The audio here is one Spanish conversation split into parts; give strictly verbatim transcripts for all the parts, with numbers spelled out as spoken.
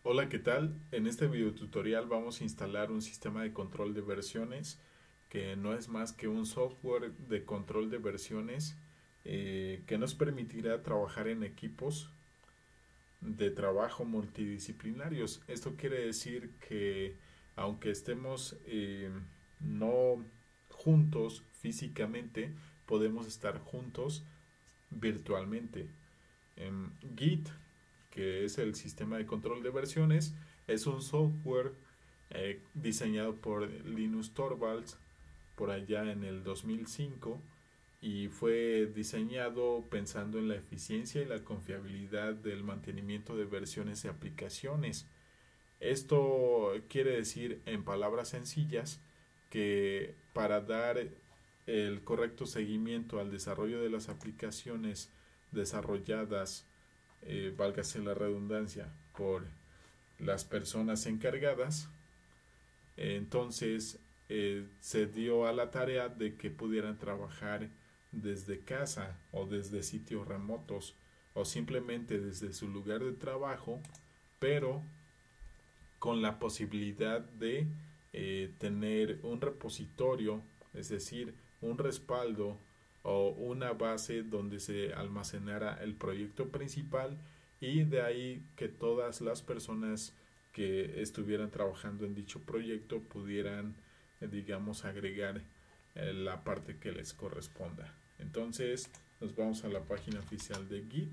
Hola, ¿qué tal? En este video tutorial vamos a instalar un sistema de control de versiones que no es más que un software de control de versiones eh, que nos permitirá trabajar en equipos de trabajo multidisciplinarios. Esto quiere decir que aunque estemos eh, no juntos físicamente, podemos estar juntos virtualmente. En Git, que es el sistema de control de versiones, es un software eh, diseñado por Linus Torvalds por allá en el dos mil cinco y fue diseñado pensando en la eficiencia y la confiabilidad del mantenimiento de versiones de aplicaciones. Esto quiere decir, en palabras sencillas, que para dar el correcto seguimiento al desarrollo de las aplicaciones desarrolladas, eh, válgase la redundancia, por las personas encargadas, eh, entonces eh, se dio a la tarea de que pudieran trabajar desde casa o desde sitios remotos o simplemente desde su lugar de trabajo, pero con la posibilidad de eh, tener un repositorio, es decir, un respaldo o una base donde se almacenara el proyecto principal y de ahí que todas las personas que estuvieran trabajando en dicho proyecto pudieran, eh, digamos, agregar eh, la parte que les corresponda. Entonces nos vamos a la página oficial de Git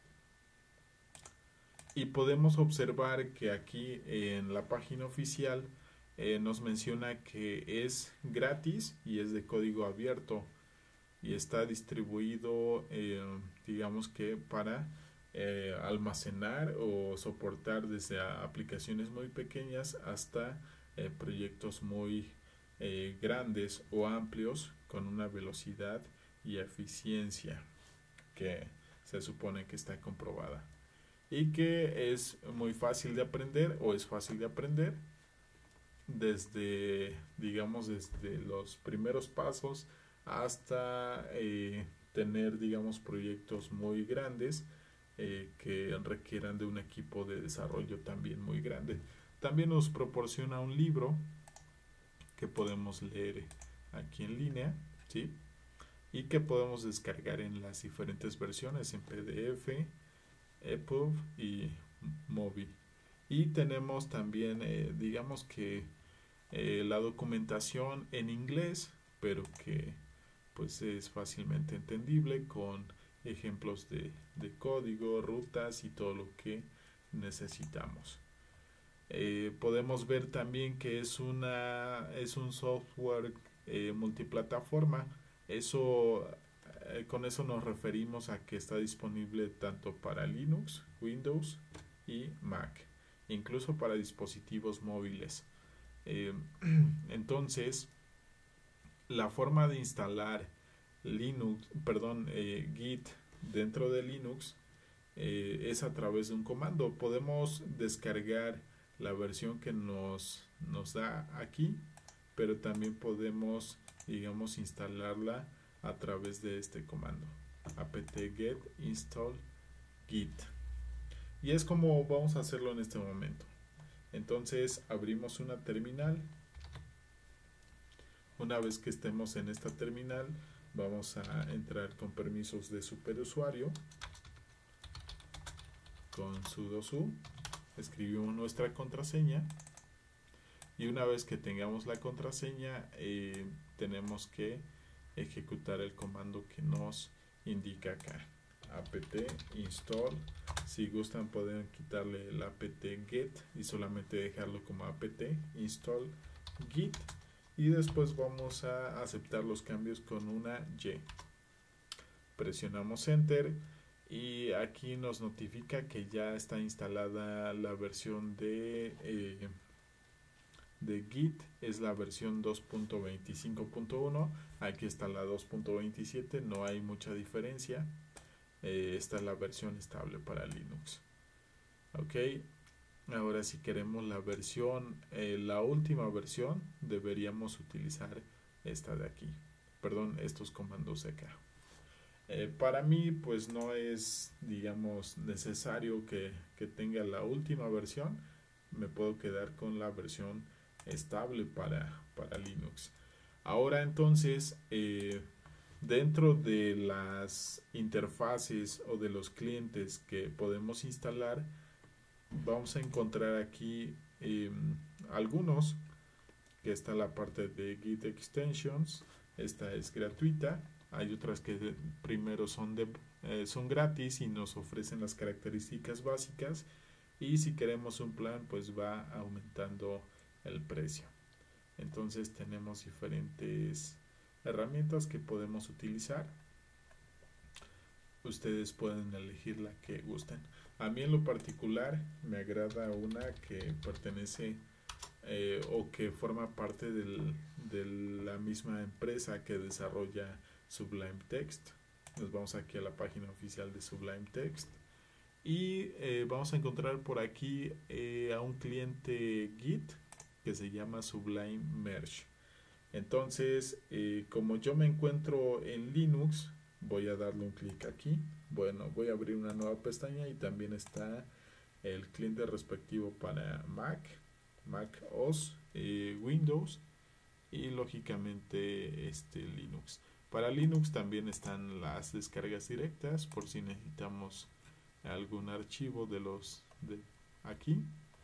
y podemos observar que aquí en la página oficial eh, nos menciona que es gratis y es de código abierto y está distribuido, eh, digamos que para eh, almacenar o soportar desde aplicaciones muy pequeñas hasta eh, proyectos muy eh, grandes o amplios con una velocidad y eficiencia que se supone que está comprobada y que es muy fácil de aprender o es fácil de aprender desde, digamos, desde los primeros pasos hasta eh, tener, digamos, proyectos muy grandes eh, que requieran de un equipo de desarrollo también muy grande. También nos proporciona un libro que podemos leer aquí en línea, ¿sí? Y que podemos descargar en las diferentes versiones, en P D F, EPUB y MOBI. Y tenemos también, eh, digamos que eh, la documentación en inglés, pero que pues es fácilmente entendible con ejemplos de, de código, rutas y todo lo que necesitamos. Eh, podemos ver también que es una es un software eh, multiplataforma. Eso eh, con eso nos referimos a que está disponible tanto para Linux, Windows y Mac, incluso para dispositivos móviles. Eh, entonces, la forma de instalar Linux, perdón, eh, Git dentro de Linux eh, es a través de un comando. Podemos descargar la versión que nos, nos da aquí, pero también podemos, digamos, instalarla a través de este comando apt-get install git, y es como vamos a hacerlo en este momento. Entonces abrimos una terminal. Una vez que estemos en esta terminal, vamos a entrar con permisos de superusuario con sudo su, escribimos nuestra contraseña y una vez que tengamos la contraseña eh, tenemos que ejecutar el comando que nos indica acá, apt install. Si gustan pueden quitarle el apt-get y solamente dejarlo como apt install git, y después vamos a aceptar los cambios con una Y. Presionamos enter y aquí nos notifica que ya está instalada la versión de eh, de Git, es la versión dos punto veinticinco punto uno. Aquí está la dos punto veintisiete, no hay mucha diferencia. Eh, esta es la versión estable para Linux. Ok, ahora si queremos la versión, eh, la última versión, deberíamos utilizar esta de aquí, perdón, estos comandos de acá. Eh, para mí pues no es, digamos, necesario que, que tenga la última versión. me puedo quedar con la versión estable para, para Linux. Ahora entonces, eh, dentro de las interfaces o de los clientes que podemos instalar, vamos a encontrar aquí eh, algunos, que está la parte de Git Extensions. Esta es gratuita. Hay otras que de, primero son, de, eh, son gratis y nos ofrecen las características básicas, y si queremos un plan pues va aumentando el precio. Entonces tenemos diferentes herramientas que podemos utilizar. Ustedes pueden elegir la que gusten. A mí en lo particular me agrada una que pertenece eh, o que forma parte del, de la misma empresa que desarrolla Sublime Text. Nos vamos aquí a la página oficial de Sublime Text y eh, vamos a encontrar por aquí eh, a un cliente Git que se llama Sublime Merge. Entonces, eh, como yo me encuentro en Linux, voy a darle un clic aquí. Bueno, voy a abrir una nueva pestaña y también está el cliente respectivo para Mac, Mac O S, eh, Windows y lógicamente este Linux. Para Linux también están las descargas directas por si necesitamos algún archivo de los de aquí.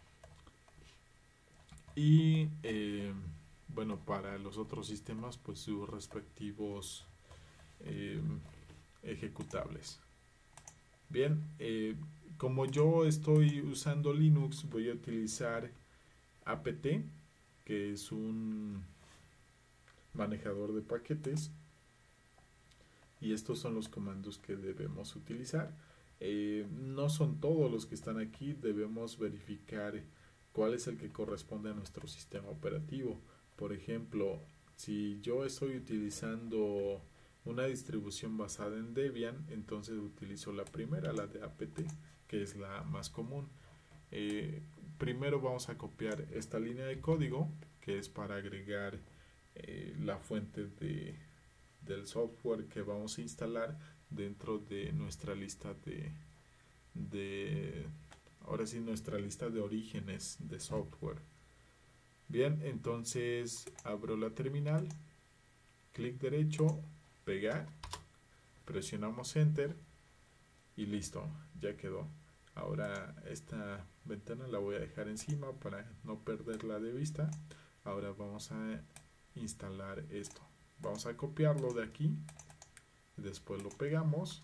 Y eh, bueno, para los otros sistemas pues sus respectivos eh, ejecutables. Bien, eh, como yo estoy usando Linux, voy a utilizar apt, que es un manejador de paquetes, y estos son los comandos que debemos utilizar. Eh, no son todos los que están aquí, debemos verificar cuál es el que corresponde a nuestro sistema operativo. Por ejemplo, si yo estoy utilizando una distribución basada en Debian, entonces utilizo la primera, la de apt, que es la más común. Eh, primero vamos a copiar esta línea de código, que es para agregar eh, la fuente de, del software que vamos a instalar dentro de nuestra lista de, de ahora sí nuestra lista de orígenes de software. Bien, entonces abro la terminal, clic derecho, pegar, presionamos enter y listo, ya quedó. Ahora esta ventana la voy a dejar encima para no perderla de vista. Ahora vamos a instalar esto. Vamos a copiarlo de aquí, después lo pegamos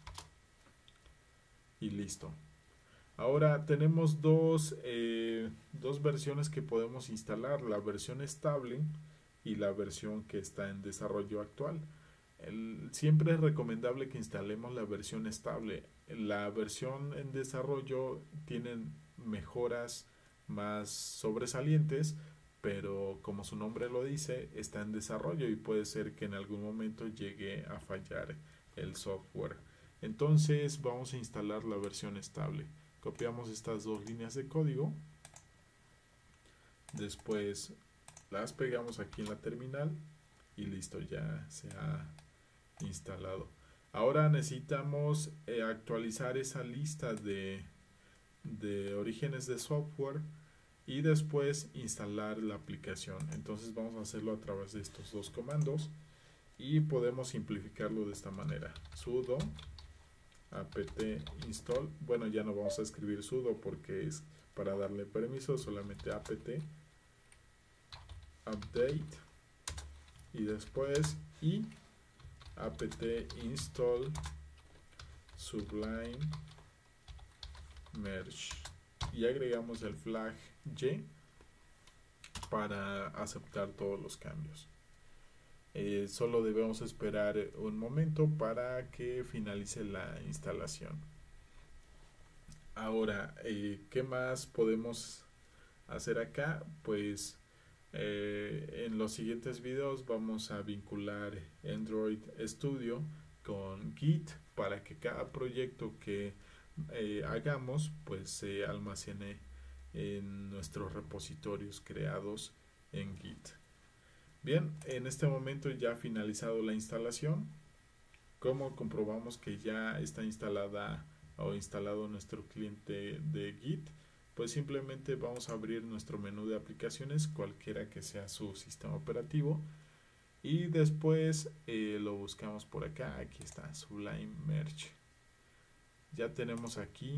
y listo. Ahora tenemos dos, eh, dos versiones que podemos instalar, la versión estable y la versión que está en desarrollo actual. El, siempre es recomendable que instalemos la versión estable. La versión en desarrollo tiene mejoras más sobresalientes, pero como su nombre lo dice, está en desarrollo y puede ser que en algún momento llegue a fallar el software. Entonces vamos a instalar la versión estable. Copiamos estas dos líneas de código, después las pegamos aquí en la terminal y listo, ya se ha instalado. Ahora necesitamos eh, actualizar esa lista de, de orígenes de software y después instalar la aplicación. Entonces vamos a hacerlo a través de estos dos comandos y podemos simplificarlo de esta manera: sudo apt install. Bueno, ya no vamos a escribir sudo porque es para darle permiso, solamente apt update y después y apt install sublime merge y agregamos el flag Y para aceptar todos los cambios. Eh, solo debemos esperar un momento para que finalice la instalación. Ahora, eh, ¿qué más podemos hacer acá? Pues eh, en los siguientes videos vamos a vincular Android Studio con Git para que cada proyecto que eh, hagamos pues se almacene en nuestros repositorios creados en Git. Bien, en este momento ya ha finalizado la instalación. ¿Cómo comprobamos que ya está instalada o instalado nuestro cliente de Git? pues simplemente vamos a abrir nuestro menú de aplicaciones, cualquiera que sea su sistema operativo, y después eh, lo buscamos por acá. Aquí está Sublime Merge. Ya tenemos aquí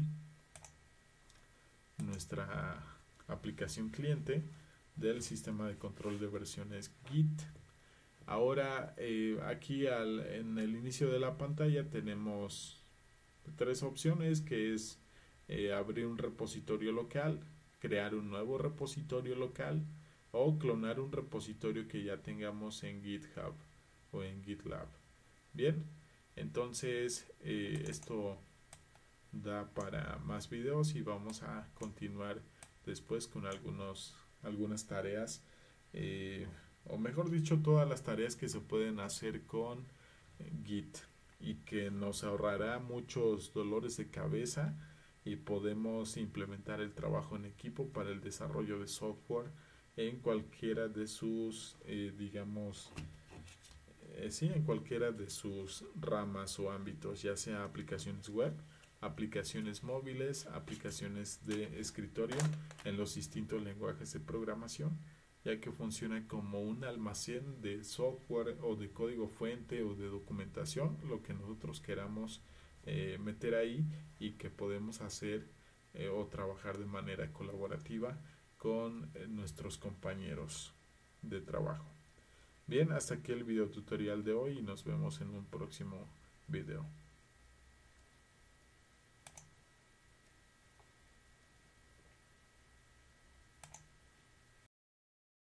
nuestra aplicación cliente del sistema de control de versiones Git. Ahora eh, aquí al, en el inicio de la pantalla tenemos tres opciones, que es eh, abrir un repositorio local, crear un nuevo repositorio local o clonar un repositorio que ya tengamos en GitHub o en GitLab. Bien, entonces eh, esto da para más videos y vamos a continuar después con algunos, algunas tareas, eh, o mejor dicho, todas las tareas que se pueden hacer con eh, Git, y que nos ahorrará muchos dolores de cabeza y podemos implementar el trabajo en equipo para el desarrollo de software en cualquiera de sus, eh, digamos, eh, sí, en cualquiera de sus ramas o ámbitos, ya sea aplicaciones web, aplicaciones móviles, aplicaciones de escritorio en los distintos lenguajes de programación, ya que funciona como un almacén de software o de código fuente o de documentación, lo que nosotros queramos eh, meter ahí, y que podemos hacer eh, o trabajar de manera colaborativa con eh, nuestros compañeros de trabajo. Bien, hasta aquí el video tutorial de hoy y nos vemos en un próximo video.